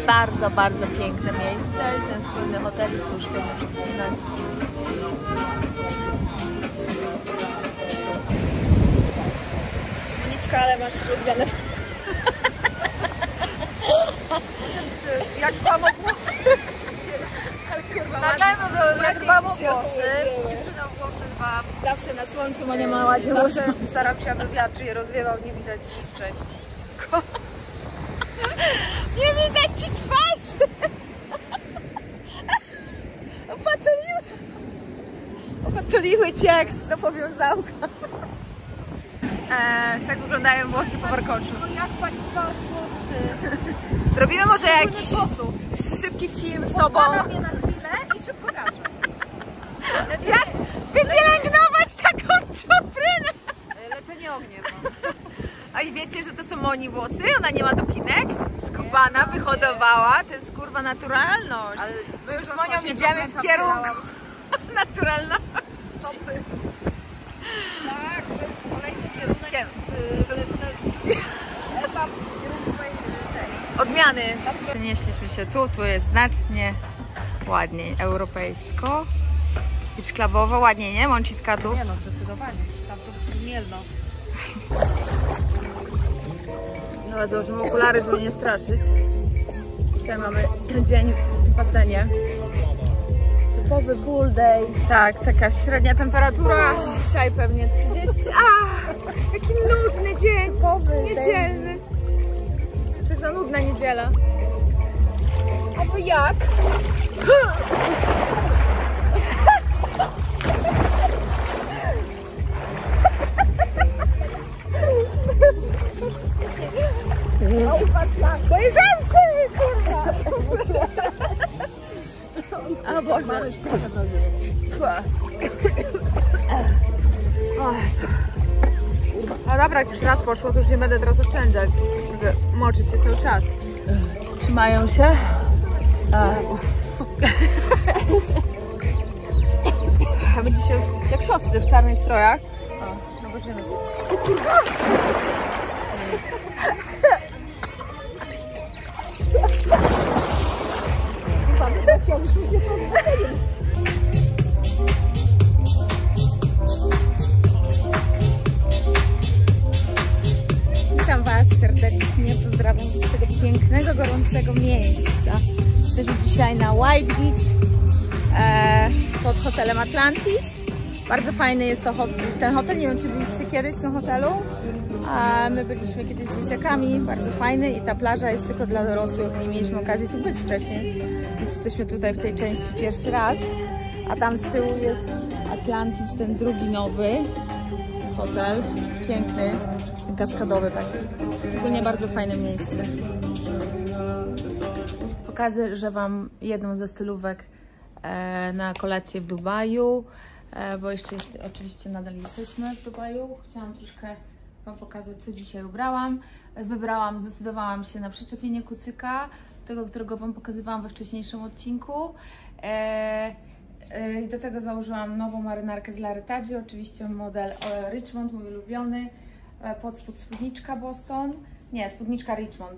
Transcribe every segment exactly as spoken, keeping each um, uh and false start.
Bardzo, bardzo piękne miejsce i ten słynny hotel, tu już powinno wszystko znać. Moniczka, ale masz rozwiane. Jak mamo włosy. Nagrajmy go jak mamo włosy. Dziewczyną włosy dwa. Zawsze na słońcu Monia ma ładnie Zawsze staram się, aby wiatr je rozwiewał, nie widać zniszczeń. Nie widać ci twarz! Opatuliły... Opatuliły cię jak do powiązałka. Eee, tak wyglądają włosy po warkoczu. No jak pani dba włosy? Zrobimy może Szczególny jakiś sposób. szybki film z tobą. Podkładam je na chwilę i szybko gaszę. Jak wypielęgnować taką czuprynę? Leczenie ogniem. A i wiecie, że to są Moni włosy? Ona nie ma dopinek? Skubana, wyhodowała. To jest kurwa naturalność. Ale my już z Monią idziemy w kierunku naturalności. Stopy. Tak, to jest kolejny kierunek. Kier... To jest etap w kierunku tej. Odmiany. Przenieśliśmy się tu, tu jest znacznie ładniej, europejsko. Beach clubowo, ładniej, nie? Mącitka tu? Nie no, zdecydowanie. Tam to Mielno. No, założymy okulary, żeby nie straszyć. Dzisiaj mamy dzień w basenie. Typowy pool day. Tak, taka średnia temperatura. Dzisiaj pewnie trzydzieści. A, jaki nudny dzień. Typowy Niedzielny. To za nudna niedziela. A wy jak? No u was jak? Koleżance, kurwa! O Boże. No dobra, jak już raz poszło, to już nie będę teraz oszczędzać. Będę moczyć się cały czas. Trzymają się. A my dzisiaj jak siostry w czarnych strojach. O, no będziemy. Witam Was serdecznie, pozdrawiam z tego pięknego, gorącego miejsca. Jesteśmy dzisiaj na White Beach e, pod hotelem Atlantis. Bardzo fajny jest to hotel, ten hotel, nie wiem czy byliście kiedyś w tym hotelu. A my byliśmy kiedyś z dzieciakami, bardzo fajny i ta plaża jest tylko dla dorosłych, nie mieliśmy okazji tu być wcześniej. Więc jesteśmy tutaj w tej części pierwszy raz. A tam z tyłu jest Atlantis, ten drugi nowy hotel, piękny, kaskadowy taki. Ogólnie bardzo fajne miejsce. Pokażę Wam jedną ze stylówek e, na kolację w Dubaju, e, bo jeszcze jest, oczywiście nadal jesteśmy w Dubaju. Chciałam troszkę Wam pokazać, co dzisiaj ubrałam. Wybrałam, zdecydowałam się na przyczepienie kucyka, tego, którego Wam pokazywałam we wcześniejszym odcinku. E, I do tego założyłam nową marynarkę z Laretagi, oczywiście model Richmond, mój ulubiony. Pod spód spódniczka Boston, nie, spódniczka Richmond.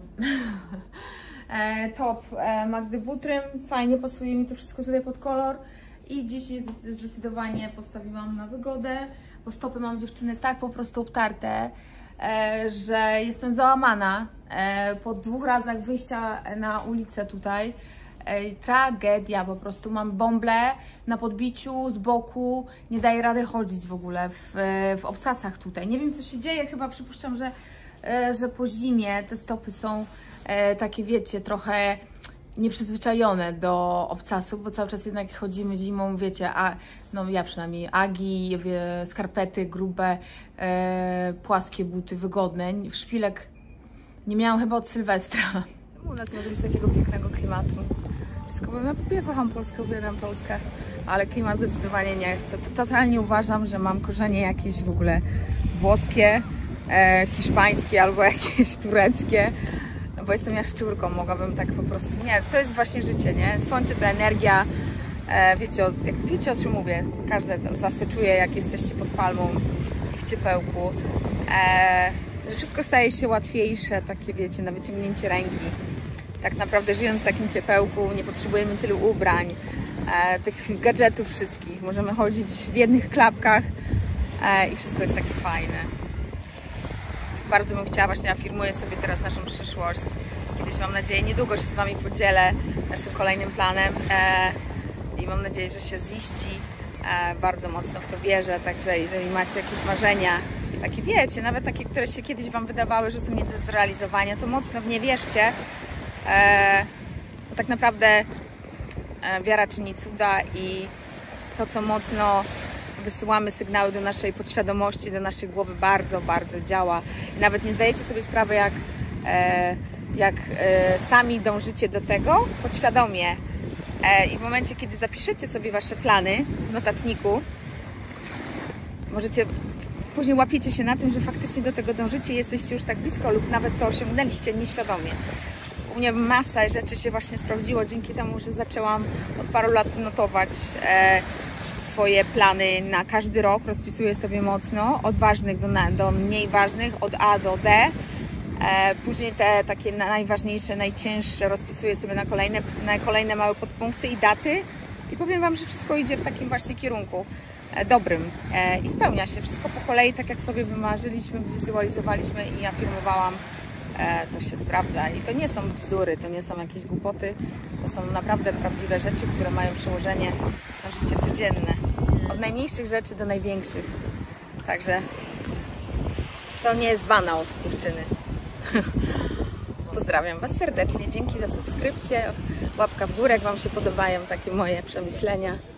Top Magdy Butrym, fajnie pasuje mi to wszystko tutaj pod kolor. I dzisiaj zdecydowanie postawiłam na wygodę, bo stopy mam dziewczyny tak po prostu obtarte, że jestem załamana po dwóch razach wyjścia na ulicę tutaj. Tragedia, po prostu mam bąble na podbiciu, z boku, nie daję rady chodzić w ogóle w, w obcasach tutaj. Nie wiem co się dzieje, chyba przypuszczam, że, że po zimie te stopy są takie, wiecie, trochę nieprzyzwyczajone do obcasów, bo cały czas jednak chodzimy zimą, wiecie, a no ja przynajmniej agi, skarpety grube, płaskie buty, wygodne, szpilek nie miałam chyba od Sylwestra. U nas może być takiego pięknego klimatu. Wszystko, no ja kocham Polskę, uwielbiam Polskę, ale klimat zdecydowanie nie. Totalnie uważam, że mam korzenie jakieś w ogóle włoskie, e, hiszpańskie albo jakieś tureckie, no bo jestem jaszczurką, mogłabym tak po prostu, nie, to jest właśnie życie, nie? Słońce to energia, e, wiecie, o, jak, wiecie o czym mówię, każdy z Was to czuje, jak jesteście pod palmą i w ciepełku, e, że wszystko staje się łatwiejsze, takie wiecie, na wyciągnięcie ręki. tak naprawdę żyjąc w takim ciepełku nie potrzebujemy tylu ubrań, e, tych gadżetów wszystkich. Możemy chodzić w jednych klapkach e, i wszystko jest takie fajne. Bardzo bym chciała, właśnie afirmuję sobie teraz naszą przyszłość. Kiedyś, mam nadzieję, niedługo się z Wami podzielę naszym kolejnym planem e, i mam nadzieję, że się ziści. E, bardzo mocno w to wierzę, także jeżeli macie jakieś marzenia, takie wiecie, nawet takie, które się kiedyś Wam wydawały, że są nie do zrealizowania, to mocno w nie wierzcie, e, bo tak naprawdę e, wiara czyni cuda i to, co mocno wysyłamy sygnały do naszej podświadomości, do naszej głowy, bardzo, bardzo działa. I nawet nie zdajecie sobie sprawy, jak, e, jak e, sami dążycie do tego podświadomie. E, I w momencie, kiedy zapiszecie sobie Wasze plany w notatniku, możecie, później łapiecie się na tym, że faktycznie do tego dążycie i jesteście już tak blisko lub nawet to osiągnęliście nieświadomie. U mnie masa rzeczy się właśnie sprawdziło dzięki temu, że zaczęłam od paru lat notować e, swoje plany na każdy rok, rozpisuję sobie mocno, od ważnych do, do mniej ważnych, od A do D. E, później te takie najważniejsze, najcięższe rozpisuję sobie na kolejne, na kolejne małe podpunkty i daty. I powiem Wam, że wszystko idzie w takim właśnie kierunku e, dobrym e, i spełnia się wszystko po kolei, tak jak sobie wymarzyliśmy, wizualizowaliśmy i afirmowałam. E, to się sprawdza i to nie są bzdury, to nie są jakieś głupoty, to są naprawdę prawdziwe rzeczy, które mają przełożenie na życie codzienne. Od najmniejszych rzeczy do największych. Także to nie jest banał, dziewczyny. Pozdrawiam Was serdecznie, dzięki za subskrypcję, łapka w górę, jak Wam się podobają takie moje przemyślenia.